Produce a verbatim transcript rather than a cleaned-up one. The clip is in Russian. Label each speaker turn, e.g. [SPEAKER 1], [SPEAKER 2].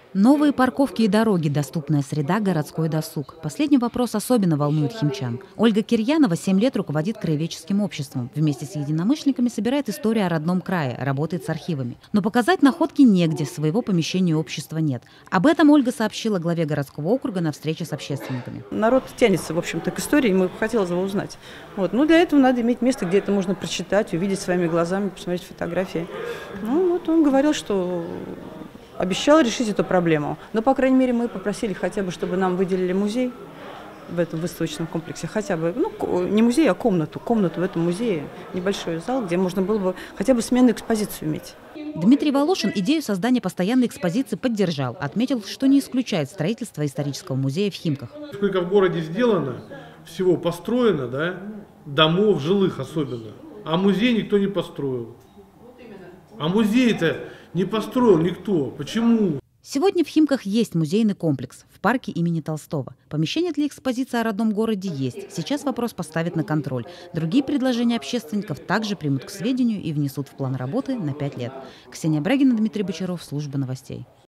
[SPEAKER 1] Новые парковки и дороги – доступная среда, городской досуг. Последний вопрос особенно волнует химчан. Ольга Кирьянова семь лет руководит краеведческим обществом. Вместе с единомышленниками собирает историю о родном крае, работает с архивами. Но показать находки негде, своего помещения общества нет. Об этом Ольга сообщила главе городского округа на встрече с общественниками.
[SPEAKER 2] Народ тянется, в общем-то, к истории, и мы хотелось бы узнать. Вот. Ну, для этого надо иметь место, где это можно прочитать, увидеть своими глазами, посмотреть фотографии. Ну, вот он говорил, что обещал решить эту проблему. Но, по крайней мере, мы попросили хотя бы, чтобы нам выделили музей в этом выставочном комплексе. Хотя бы, ну, не музей, а комнату. Комнату в этом музее. Небольшой зал, где можно было бы хотя бы сменную экспозицию иметь.
[SPEAKER 1] Дмитрий Волошин идею создания постоянной экспозиции поддержал. Отметил, что не исключает строительство исторического музея в Химках.
[SPEAKER 3] Сколько в городе сделано, всего построено, да, домов, жилых особенно. А музей никто не построил. А музей-то не построил никто. Почему?
[SPEAKER 1] Сегодня в Химках есть музейный комплекс в парке имени Толстого. Помещение для экспозиции о родном городе есть. Сейчас вопрос поставят на контроль. Другие предложения общественников также примут к сведению и внесут в план работы на пять лет. Ксения Брагина, Дмитрий Бочаров, служба новостей.